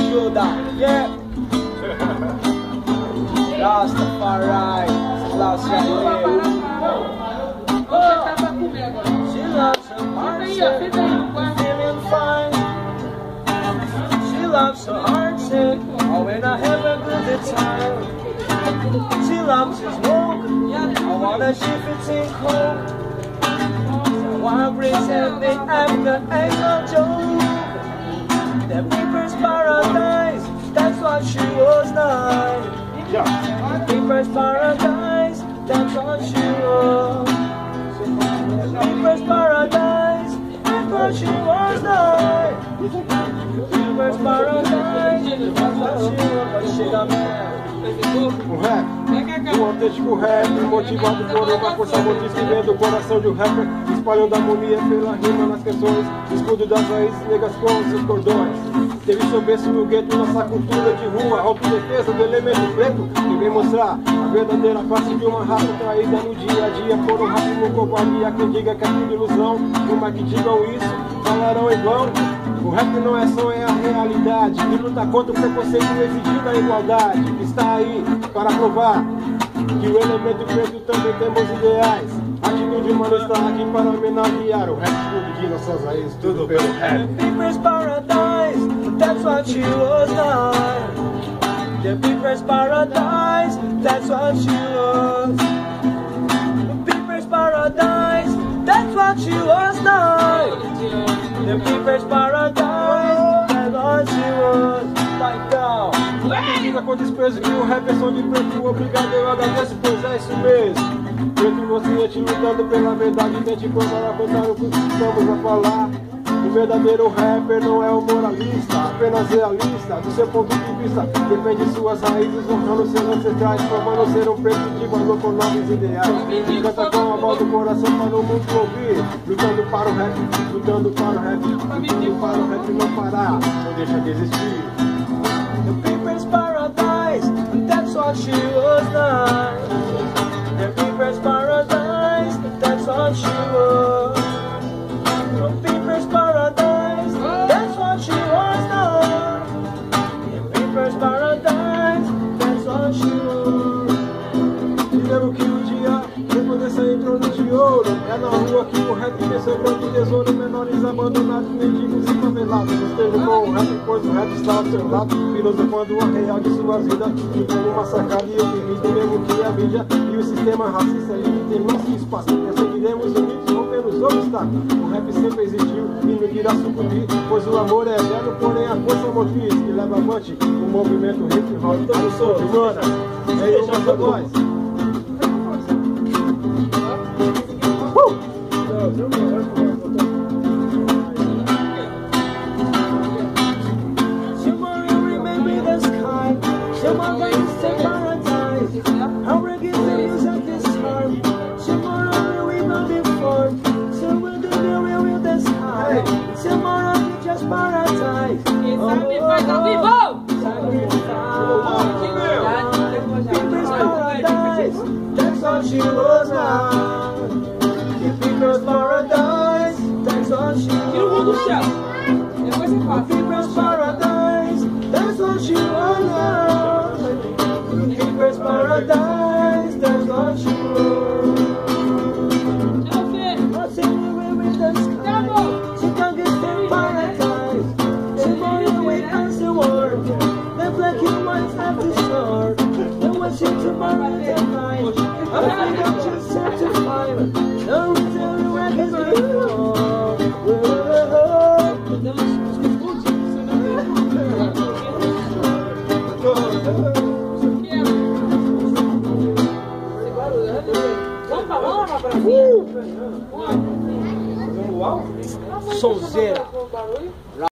ajuda, yeah. Rastafari, Selassie. She loves her hardship, feeling fine. She loves her hardship, oh, when I have a good time. She loves to smoke, I wanna shift it in cold. While pretending I'm the angel joke. The people's paradise, that's what she was like. The people's paradise, that's what she was. The people's paradise, that's what she was like. The people's paradise, that's what she was. Chega mesmo. O rap, o autêntico rap, motivado por uma força motriz que vem do coração de um rapper, espalhando harmonia pela rima nas canções, escudo das raízes negras com seus cordões. Teve seu berço no gueto, nossa cultura de rua, autodefesa do elemento preto, que vem mostrar a verdadeira face de uma raça traída no dia a dia por um racismo covardia. Quem diga que é tudo ilusão, uma que digam isso, falarão em vão. O rap não é só, é a realidade, que luta contra o preconceito exigindo a igualdade, que está aí para provar que o elemento preto também temos ideais. A atitude humana está aqui para homenagear o rap tudo de nossas raízes, tudo pelo rap. The people's paradise, that's what she was like. The people's paradise, that's what she was. The people's paradise, that's what she was like. The people's paradise, that's what she was. Like down. Quem diga com desprezo que o rap é som de preto, obrigado, eu agradeço, pois é isso mesmo. Preto inocente lutando pela verdade, tente provar a contar o que estamos a falar. O verdadeiro rapper não é o moralista, apenas realista. Do seu ponto de vista, defende suas raízes, honrando seus ancestrais, formando ser um preto de valor com novos ideais. E canta com a voz do coração para o mundo ouvir, lutando para o rap, lutando para o rap, lutando para o rap não parar, não deixa de existir. The people's paradise, that's what she was like. The people's paradise, that's what she was. The people's paradise, that's what she was like. The people's paradise, that's what she was. Dizemos que o dia, depois dessa entrada de ouro, é na rua que o rap tem seu grande tesouro. Menores abandonados, mendigos e favelados. Esteja com o rap, pois o rap está ao seu lado, filosofando a real de suas vidas. Ficando massacrado e oprimido, mesmo que a mídia e o sistema racista limitem nosso espaço. Perseguiremos unidos, rompendo os obstáculos. O rap sempre existiu e não irá sucumbir, pois o amor é eterno, porém a força motriz que leva avante o movimento hip hop. Então, sou humana, seja voz. Tomorrow remember the sky. Tomorrow is the paradise. How reggae feels at this time. Tomorrow we will be formed. So we'll do the real with the sky. Tomorrow is just paradise. Sacrifice ao vivo! People's paradise. That's what she was like. The people's paradise. That's what she Tira o mundo do was. chão. Depois você faz. People's paradise, that's what she was. People's paradise, that's what she was. Tchau, filho. What's in the way with the sky? She can't get the paradise. Tomorrow we ask the world. The black and white have the sword. The worship tomorrow at night. I think I'm just satisfied. No reason to recognize the Sonzeira.